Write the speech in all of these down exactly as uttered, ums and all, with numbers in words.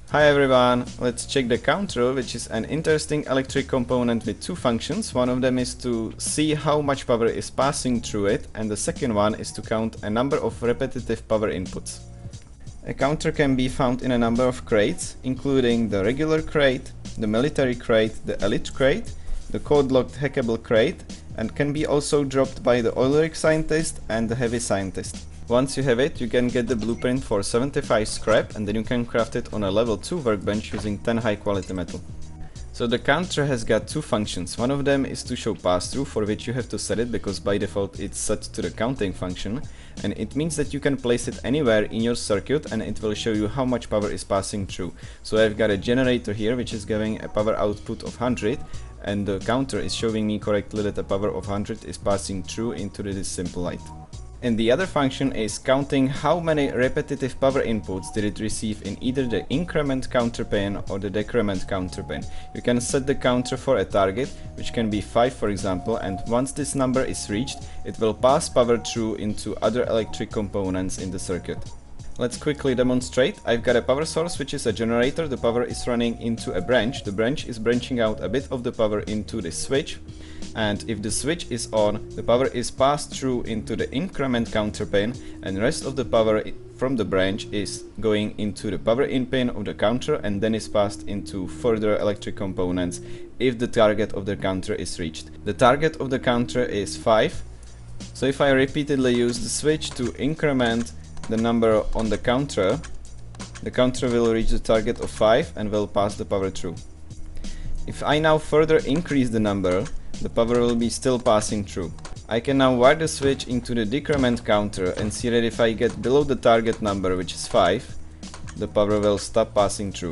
Hi everyone, let's check the counter, which is an interesting electric component with two functions. One of them is to see how much power is passing through it, and the second one is to count a number of repetitive power inputs. A counter can be found in a number of crates, including the regular crate, the military crate, the elite crate, the code-locked hackable crate, and can be also dropped by the oil rig scientist and the heavy scientist. Once you have it, you can get the blueprint for seventy-five scrap, and then you can craft it on a level two workbench using ten high quality metal. So the counter has got two functions. One of them is to show pass-through, for which you have to set it because by default it's set to the counting function, and it means that you can place it anywhere in your circuit and it will show you how much power is passing through. So I've got a generator here which is giving a power output of one hundred, and the counter is showing me correctly that a power of one hundred is passing through into this simple light. And the other function is counting how many repetitive power inputs did it receive in either the increment counter pin or the decrement counter pin. You can set the counter for a target, which can be five for example, and once this number is reached, it will pass power through into other electric components in the circuit. Let's quickly demonstrate. I've got a power source which is a generator. The power is running into a branch. The branch is branching out a bit of the power into the switch, and if the switch is on, the power is passed through into the increment counter pin, and the rest of the power from the branch is going into the power in pin of the counter and then is passed into further electric components if the target of the counter is reached. The target of the counter is five, so if I repeatedly use the switch to increment the number on the counter, the counter will reach the target of five and will pass the power through. If I now further increase the number, the power will be still passing through. I can now wire the switch into the decrement counter and see that if I get below the target number, which is five, the power will stop passing through.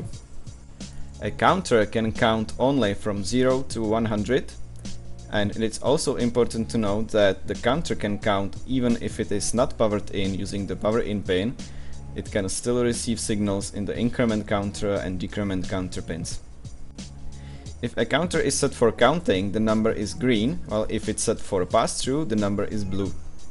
A counter can count only from zero to one hundred, and it's also important to note that the counter can count even if it is not powered in using the power in pin. It can still receive signals in the increment counter and decrement counter pins. If a counter is set for counting, the number is green, while if it's set for pass-through, the number is blue.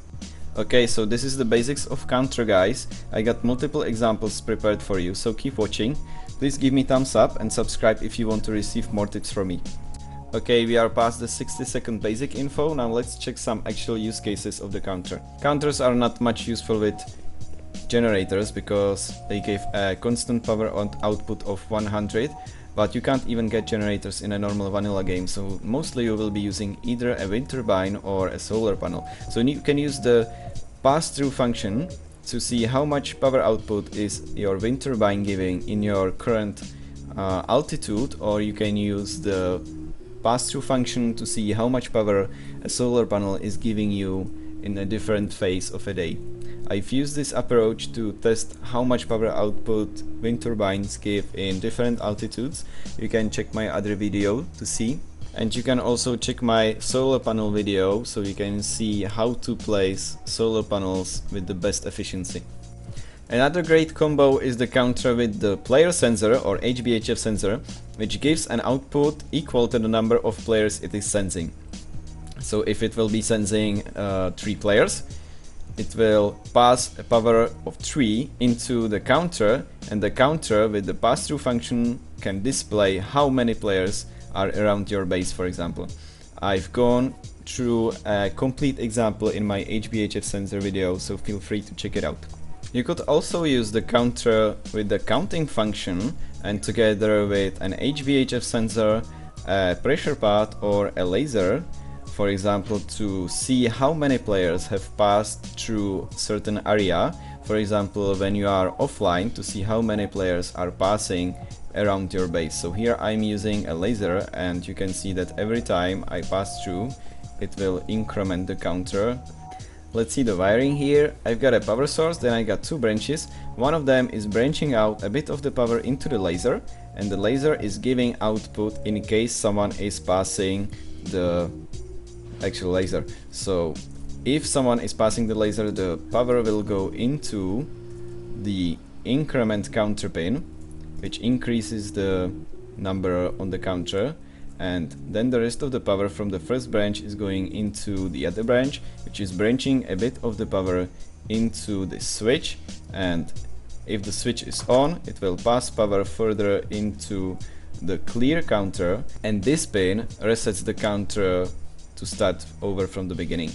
Okay, so this is the basics of counter, guys. I got multiple examples prepared for you, so keep watching. Please give me thumbs up and subscribe if you want to receive more tips from me. Okay, we are past the sixty second basic info. Now let's check some actual use cases of the counter. Counters are not much useful with generators because they give a constant power output of one hundred, but you can't even get generators in a normal vanilla game, so mostly you will be using either a wind turbine or a solar panel. So you can use the pass-through function to see how much power output is your wind turbine giving in your current uh, altitude, or you can use the pass-through function to see how much power a solar panel is giving you in a different phase of a day. I've used this approach to test how much power output wind turbines give in different altitudes. You can check my other video to see, and you can also check my solar panel video so you can see how to place solar panels with the best efficiency. Another great combo is the counter with the player sensor or H B H F sensor, which gives an output equal to the number of players it is sensing. So if it will be sensing uh, three players, it will pass a power of three into the counter, and the counter with the pass-through function can display how many players are around your base, for example. I've gone through a complete example in my H B H F sensor video, so feel free to check it out. You could also use the counter with the counting function, and together with an H B H F sensor, a pressure pad or a laser, for example, to see how many players have passed through certain area. For example, when you are offline, to see how many players are passing around your base. So here I'm using a laser, and you can see that every time I pass through, it will increment the counter. Let's see the wiring here. I've got a power source, then I got two branches. One of them is branching out a bit of the power into the laser, and the laser is giving output in case someone is passing the actual laser. So if someone is passing the laser, the power will go into the increment counter pin, which increases the number on the counter, and then the rest of the power from the first branch is going into the other branch, which is branching a bit of the power into the switch, and If the switch is on, it will pass power further into the clear counter, and this pin resets the counter to start over from the beginning.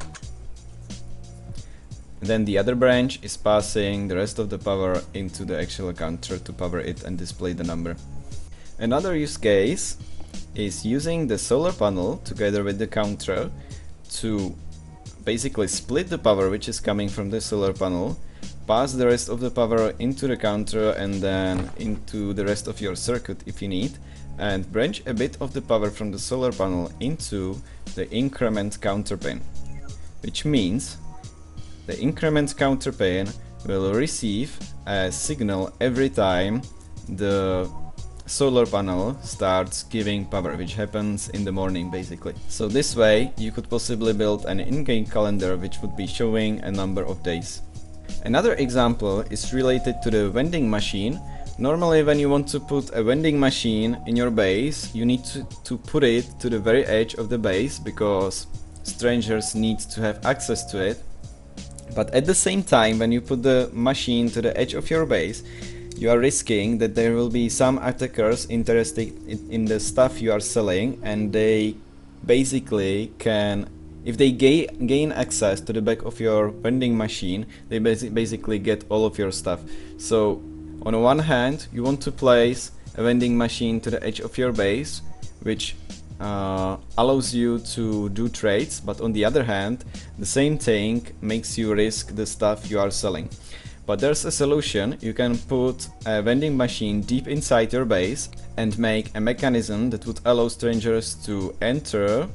Then the other branch is passing the rest of the power into the actual counter to power it and display the number. Another use case is using the solar panel together with the counter to basically split the power which is coming from the solar panel, pass the rest of the power into the counter and then into the rest of your circuit if you need, and branch a bit of the power from the solar panel into the increment counter pin, which means the increment counter pin will receive a signal every time the solar panel starts giving power, which happens in the morning basically. So this way you could possibly build an in-game calendar which would be showing a number of days. Another example is related to the vending machine. Normally when you want to put a vending machine in your base, you need to, to put it to the very edge of the base because strangers need to have access to it. But at the same time, when you put the machine to the edge of your base, you are risking that there will be some attackers interested in, in the stuff you are selling, and they basically can, if they ga gain access to the back of your vending machine, they basi basically get all of your stuff. So on the one hand, you want to place a vending machine to the edge of your base, which uh, allows you to do trades, but on the other hand, the same thing makes you risk the stuff you are selling. But there's a solution. You can put a vending machine deep inside your base and make a mechanism that would allow strangers to enter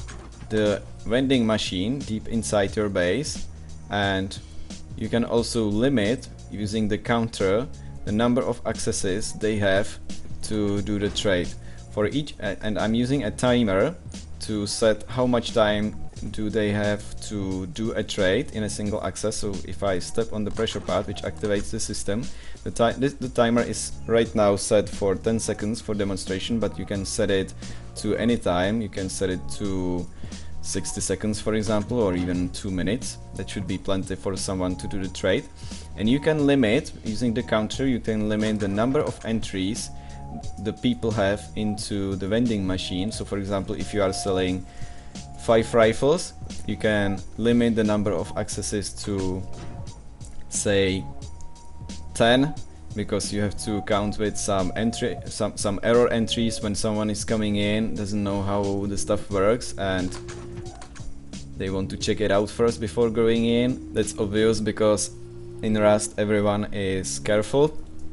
the vending machine deep inside your base, and you can also limit, using the counter, the number of accesses they have to do the trade. For each, and I'm using a timer to set how much time do they have to do a trade in a single access. So if I step on the pressure pad, which activates the system, the, ti this, the timer is right now set for ten seconds for demonstration, but you can set it to any time. You can set it to sixty seconds, for example, or even two minutes. That should be plenty for someone to do the trade. And you can limit, using the counter, you can limit the number of entries the people have into the vending machine. So for example, if you are selling five rifles, you can limit the number of accesses to, say, ten, because you have to count with some entry, some, some error entries when someone is coming in, doesn't know how the stuff works, and they want to check it out first before going in. That's obvious because in Rust everyone is careful.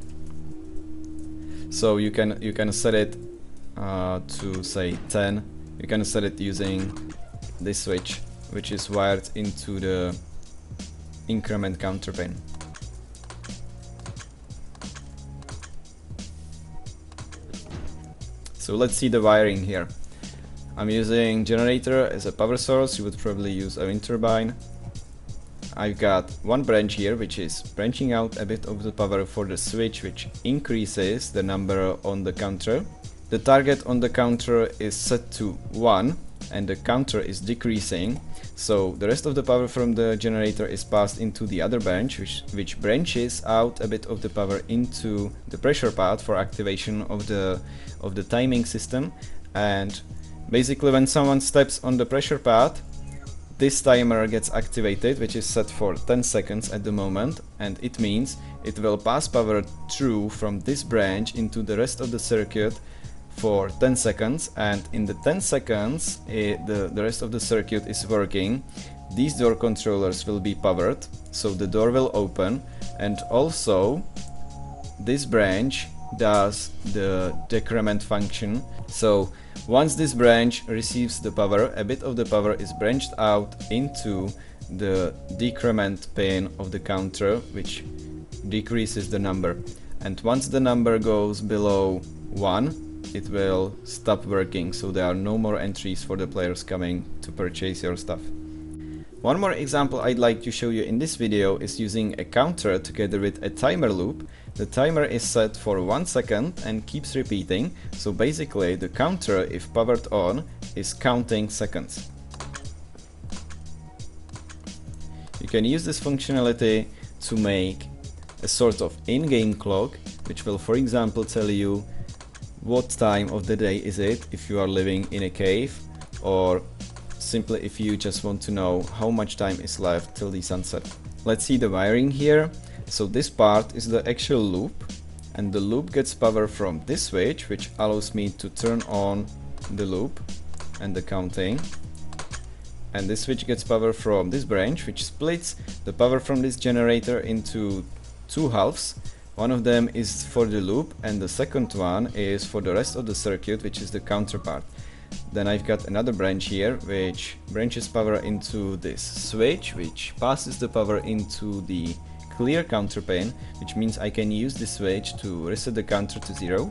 So you can you can set it uh, to say ten. You can set it using this switch, which is wired into the increment counter pin. So let's see the wiring here. I'm using generator as a power source. You would probably use a wind turbine. I've got one branch here which is branching out a bit of the power for the switch, which increases the number on the counter. The target on the counter is set to one and the counter is decreasing, so the rest of the power from the generator is passed into the other branch, which, which branches out a bit of the power into the pressure pad for activation of the, of the timing system. And basically when someone steps on the pressure pad, this timer gets activated, which is set for ten seconds at the moment, and it means it will pass power through from this branch into the rest of the circuit for ten seconds, and in the ten seconds it, the, the rest of the circuit is working. These door controllers will be powered, so the door will open, and also this branch does the decrement function. So once this branch receives the power, a bit of the power is branched out into the decrement pin of the counter, which decreases the number. And once the number goes below one, it will stop working, so there are no more entries for the players coming to purchase your stuff. One more example I'd like to show you in this video is using a counter together with a timer loop. The timer is set for one second and keeps repeating, so basically the counter, if powered on, is counting seconds. You can use this functionality to make a sort of in-game clock, which will, for example, tell you what time of the day is it if you are living in a cave, or simply if you just want to know how much time is left till the sunset. Let's see the wiring here. So this part is the actual loop, and the loop gets power from this switch, which allows me to turn on the loop and the counting. And this switch gets power from this branch, which splits the power from this generator into two halves. One of them is for the loop, and the second one is for the rest of the circuit, which is the counterpart. Then I've got another branch here, which branches power into this switch, which passes the power into the clear counter pin, which means I can use this switch to reset the counter to zero.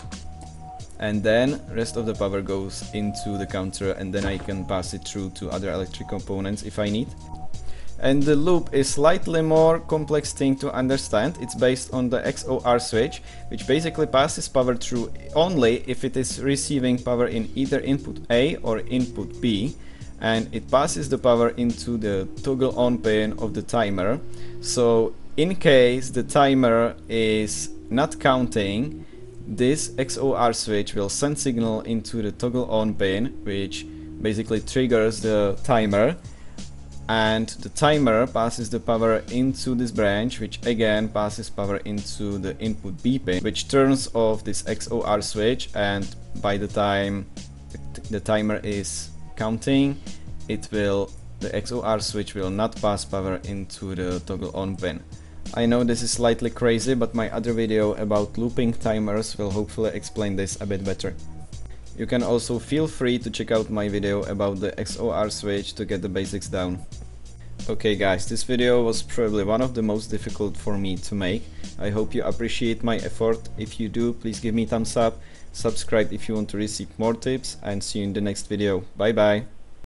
And then rest of the power goes into the counter, and then I can pass it through to other electric components if I need. And the loop is slightly more complex thing to understand. It's based on the X O R switch, which basically passes power through only if it is receiving power in either input A or input B, and it passes the power into the toggle on pin of the timer. So in case the timer is not counting, this X O R switch will send signal into the toggle on pin, which basically triggers the timer, and the timer passes the power into this branch, which again passes power into the input B pin, which turns off this X O R switch, and by the time the timer is counting, it will the X O R switch will not pass power into the toggle on pin. I know this is slightly crazy, but my other video about looping timers will hopefully explain this a bit better. You can also feel free to check out my video about the X O R switch to get the basics down. Okay guys, this video was probably one of the most difficult for me to make. I hope you appreciate my effort. If you do, please give me thumbs up, subscribe if you want to receive more tips, and see you in the next video. Bye bye!